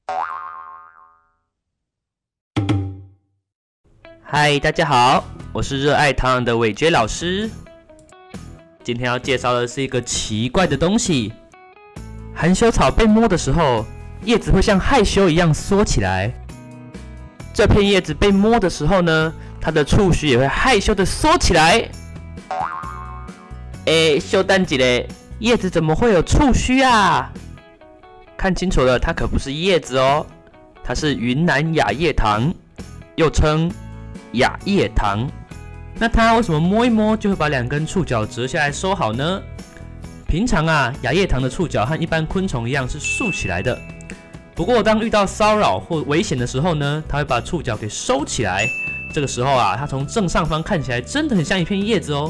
嗨，大家好，我是热爱唐人的伟杰老师。今天要介绍的是一个奇怪的东西。含羞草被摸的时候，叶子会像害羞一样缩起来。这片叶子被摸的时候呢，它的触须也会害羞的缩起来。小蛋姐嘞，叶子怎么会有触须啊？看清楚了，它可不是叶子哦，它是云南雅叶糖，又称雅叶糖。那它为什么摸一摸就会把2根触角折下来收好呢？平常啊，雅叶糖的触角和一般昆虫一样是竖起来的。不过当遇到骚扰或危险的时候呢，它会把触角给收起来。这个时候啊，它从正上方看起来真的很像一片叶子哦。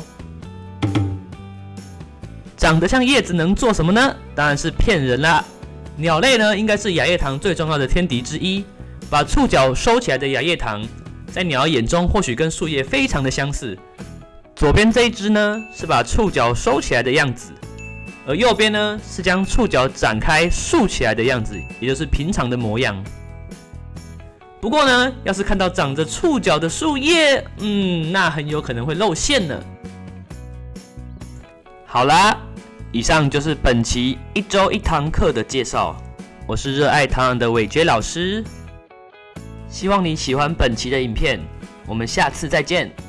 长得像叶子能做什么呢？当然是骗人啦。鸟类呢，应该是雅叶糖最重要的天敌之一。把触角收起来的雅叶糖，在鸟眼中或许跟树叶非常的相似。左边这一只呢，是把触角收起来的样子，而右边呢，是将触角展开竖起来的样子，也就是平常的模样。不过呢，要是看到长着触角的树叶，那很有可能会露馅呢。好啦，以上就是本期1周1堂课的介绍。我是热爱唐人的伟杰老师，希望你喜欢本期的影片，我们下次再见。